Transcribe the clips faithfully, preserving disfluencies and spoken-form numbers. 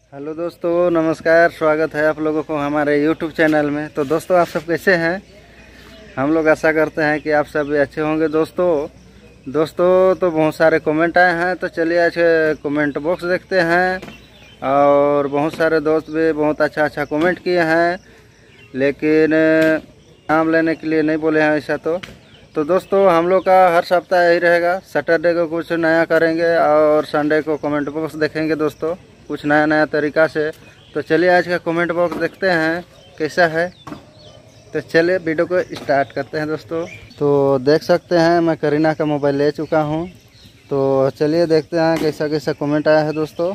Hello दोस्तों, नमस्कार। स्वागत है आप लोगों को हमारे यूट्यूब चैनल में। तो दोस्तों, आप सब कैसे हैं? हम लोग आशा करते हैं कि आप सब अच्छे होंगे। दोस्तों दोस्तों तो बहुत सारे कमेंट आए हैं, तो चलिए आज कमेंट बॉक्स देखते हैं। और बहुत सारे दोस्त भी बहुत अच्छा अच्छा कमेंट किए हैं, लेकिन नाम लेने के लिए नहीं बोले हैं ऐसा। तो तो दोस्तों, हम लोग का हर सप्ताह यही रहेगा। सैटरडे को कुछ नया करेंगे और संडे को कमेंट बॉक्स देखेंगे दोस्तों, कुछ नया नया तरीका से। तो चलिए आज का कमेंट बॉक्स देखते हैं कैसा है। तो चलिए वीडियो को स्टार्ट करते हैं दोस्तों। तो देख सकते हैं मैं करीना का मोबाइल ले चुका हूं। तो चलिए देखते हैं कैसा कैसा कमेंट आया है दोस्तों।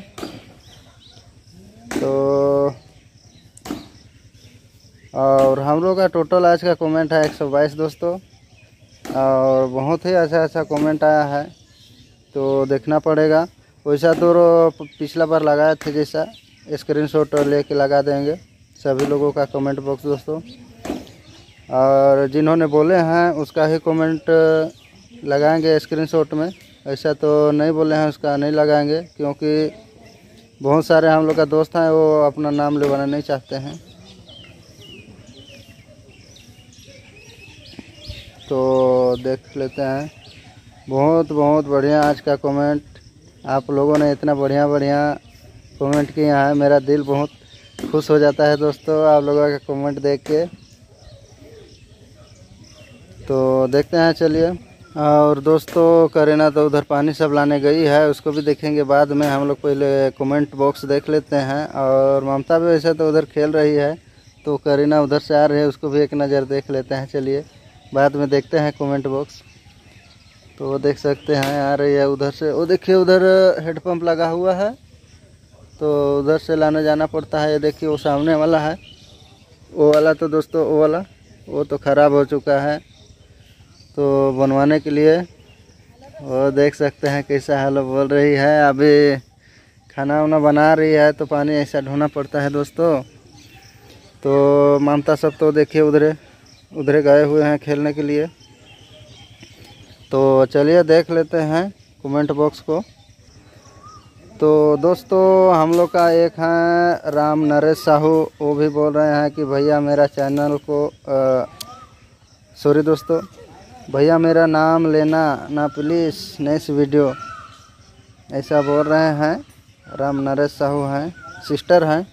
तो और हम लोग का टोटल आज का कमेंट है एक सौ बाईस दोस्तों, और बहुत ही अच्छा अच्छा कमेंट आया है। तो देखना पड़ेगा। वैसा तो पिछला बार लगाए थे जैसा स्क्रीनशॉट लेके लगा देंगे सभी लोगों का कमेंट बॉक्स दोस्तों। और जिन्होंने बोले हैं उसका ही कमेंट लगाएंगे स्क्रीनशॉट में। ऐसा तो नहीं बोले हैं उसका नहीं लगाएंगे, क्योंकि बहुत सारे हम लोग का दोस्त हैं वो अपना नाम लेवाना नहीं चाहते हैं। तो देख लेते हैं। बहुत बहुत बढ़िया आज का कमेंट। आप लोगों ने इतना बढ़िया बढ़िया कमेंट किया है, मेरा दिल बहुत खुश हो जाता है दोस्तों आप लोगों का कमेंट देख के। तो देखते हैं चलिए। और दोस्तों करीना तो उधर पानी सब लाने गई है, उसको भी देखेंगे बाद में। हम लोग पहले कमेंट बॉक्स देख लेते हैं। और ममता भी वैसे तो उधर खेल रही है, तो करीना उधर से आ रही है, उसको भी एक नज़र देख लेते हैं। चलिए बाद में देखते हैं कमेंट बॉक्स। तो वो देख सकते हैं आ रही है उधर से। वो देखिए उधर हेडपम्प लगा हुआ है, तो उधर से लाने जाना पड़ता है। ये देखिए वो सामने वाला है, वो वाला तो दोस्तों वो वाला वो तो ख़राब हो चुका है, तो बनवाने के लिए वो देख सकते हैं कैसा हाल बोल रही है। अभी खाना वाना बना रही है, तो पानी ऐसा ढोना पड़ता है दोस्तों। तो ममता सब तो देखिए उधरे उधरे गए हुए हैं खेलने के लिए। तो चलिए देख लेते हैं कमेंट बॉक्स को। तो दोस्तों हम लोग का एक है राम नरेश साहू, वो भी बोल रहे हैं कि भैया मेरा चैनल को सॉरी दोस्तों, भैया मेरा नाम लेना ना प्लीज़ नेक्स्ट वीडियो, ऐसा बोल रहे हैं। राम नरेश साहू हैं, सिस्टर हैं।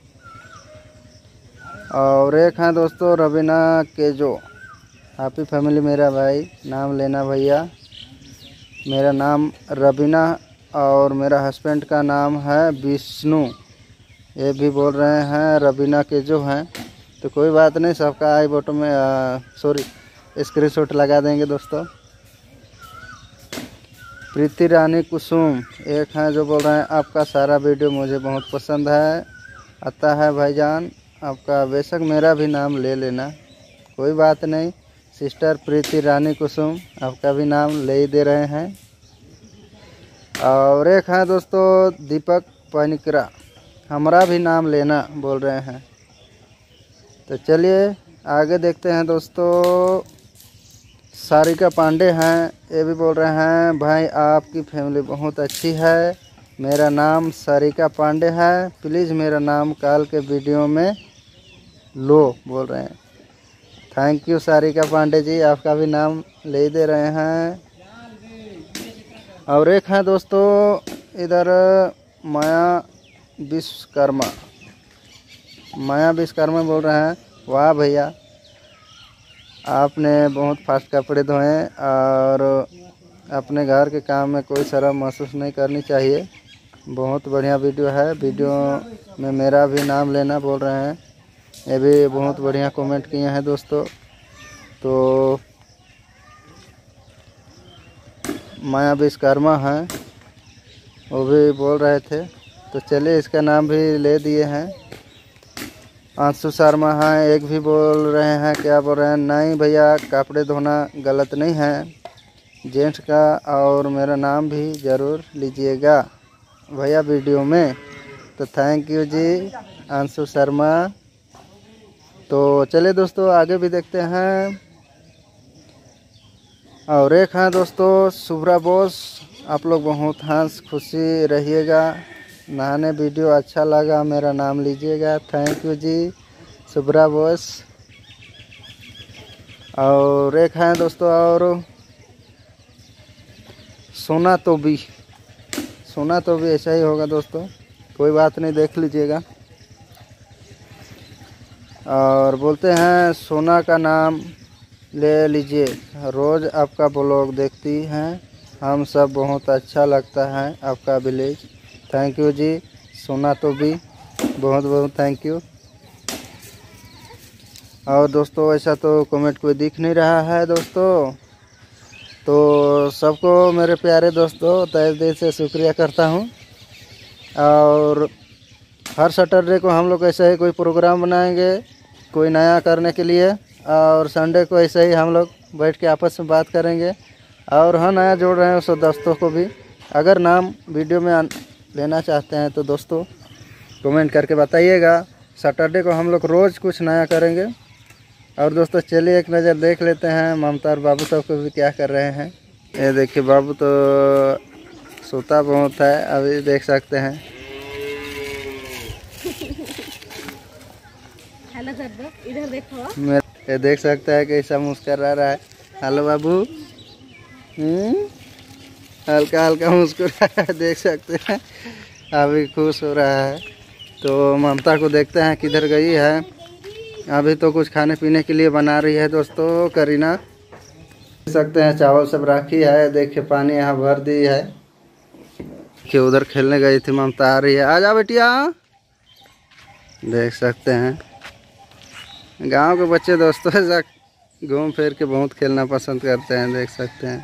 और एक हैं दोस्तों रवीना के जो हैप्पी फैमिली मेरा भाई, नाम लेना भैया। मेरा नाम रवीना और मेरा हस्बैंड का नाम है विष्णु, ये भी बोल रहे हैं रवीना के जो हैं। तो कोई बात नहीं, सबका आई बटन में सॉरी स्क्रीनशॉट लगा देंगे दोस्तों। प्रीति रानी कुसुम एक हैं जो बोल रहे हैं आपका सारा वीडियो मुझे बहुत पसंद है आता है भाईजान, आपका बेशक मेरा भी नाम ले लेना। कोई बात नहीं सिस्टर प्रीति रानी कुसुम, आपका भी नाम ले ही दे रहे हैं। और एक है दोस्तों दीपक पनिकरा, हमारा भी नाम लेना बोल रहे हैं। तो चलिए आगे देखते हैं दोस्तों। सारिका पांडे हैं, ये भी बोल रहे हैं भाई आपकी फैमिली बहुत अच्छी है, मेरा नाम सारिका पांडे है, प्लीज़ मेरा नाम कल के वीडियो में लो बोल रहे हैं। थैंक यू सारिका पांडे जी, आपका भी नाम ले दे रहे हैं। और एक है दोस्तों इधर माया विश्वकर्मा, माया विश्वकर्मा बोल रहे हैं वाह भैया आपने बहुत फास्ट कपड़े धोए और अपने घर के काम में कोई शर्म महसूस नहीं करनी चाहिए, बहुत बढ़िया वीडियो है, वीडियो में मेरा भी नाम लेना बोल रहे हैं। ये भी बहुत बढ़िया कमेंट किए हैं दोस्तों। तो माया विश्वकर्मा हैं, वो भी बोल रहे थे। तो चलिए इसका नाम भी ले दिए हैं। आंशु शर्मा हैं, एक भी बोल रहे हैं, क्या बोल रहे हैं, नहीं भैया कपड़े धोना गलत नहीं है जेंट्स का, और मेरा नाम भी ज़रूर लीजिएगा भैया वीडियो में। तो थैंक यू जी आंशु शर्मा। तो चलिए दोस्तों आगे भी देखते हैं। और एक है दोस्तों शुभ्रा बोस, आप लोग बहुत हंस खुशी रहिएगा, नहाने वीडियो अच्छा लगा मेरा नाम लीजिएगा। Thank you ji Subra boss. और एक है दोस्तों और सोना तो भी सोना तो भी ऐसा ही होगा दोस्तों, कोई बात नहीं, देख लीजिएगा। और बोलते हैं सोना का नाम ले लीजिए, रोज़ आपका ब्लॉग देखती हैं हम सब, बहुत अच्छा लगता है आपका विलेज। थैंक यू जी सोना तो भी, बहुत बहुत थैंक यू। और दोस्तों ऐसा तो कमेंट कोई दिख नहीं रहा है दोस्तों, तो सबको मेरे प्यारे दोस्तों तहे दिल से शुक्रिया करता हूँ। और हर सैटरडे को हम लोग ऐसे ही कोई प्रोग्राम बनाएंगे कोई नया करने के लिए, और संडे को ऐसे ही हम लोग बैठ के आपस में बात करेंगे। और हाँ, नया जोड़ रहे हैं उस दोस्तों को भी, अगर नाम वीडियो में लेना चाहते हैं तो दोस्तों कमेंट करके बताइएगा। सैटरडे को हम लोग रोज़ कुछ नया करेंगे। और दोस्तों चलिए एक नज़र देख लेते हैं ममता और बाबू सब को भी क्या कर रहे हैं। ये देखिए बाबू तो सोता बहुत है, अभी देख सकते हैं। हेलो कर दो, इधर देखो। मैं ये देख सकता है कैसा मुस्कुरा रहा है। हेलो बाबू, हम्म हल्का हल्का मुस्कुरा रहा है, देख सकते हैं अभी खुश हो रहा है। तो ममता को देखते हैं किधर गई है। अभी तो कुछ खाने पीने के लिए बना रही है दोस्तों करीना, देख सकते हैं चावल सब रखी है। देखिए पानी यहाँ भर दी है कि उधर खेलने गई थी ममता, आ रही है। आ जा बेटिया, देख सकते हैं गांव के बच्चे दोस्तों ऐसा घूम फिर के बहुत खेलना पसंद करते हैं, देख सकते हैं।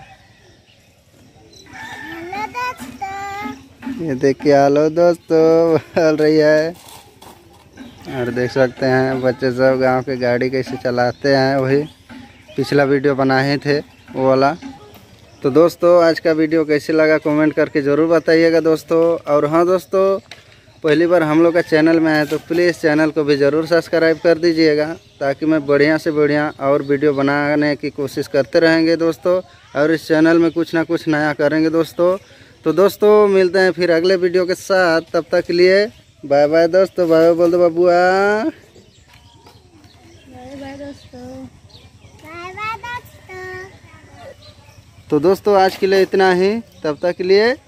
ये देखिए हेलो दोस्तों बोल रही है। और देख सकते हैं बच्चे सब गांव के गाड़ी कैसे चलाते हैं, वही पिछला वीडियो बनाए थे वो वाला। तो दोस्तों आज का वीडियो कैसे लगा कमेंट करके ज़रूर बताइएगा दोस्तों। और हाँ दोस्तों, पहली बार हम लोग का चैनल में आए तो प्लीज़ चैनल को भी ज़रूर सब्सक्राइब कर दीजिएगा, ताकि मैं बढ़िया से बढ़िया और वीडियो बनाने की कोशिश करते रहेंगे दोस्तों। और इस चैनल में कुछ ना कुछ नया करेंगे दोस्तों। तो दोस्तों मिलते हैं फिर अगले वीडियो के साथ, तब तक के लिए बाय बाय दोस्तों। बाय बोल दो बाबुआ। बाय बाय दोस्तों। बाय बाय दोस्तों। तो दोस्तों आज के लिए इतना ही, तब तक के लिए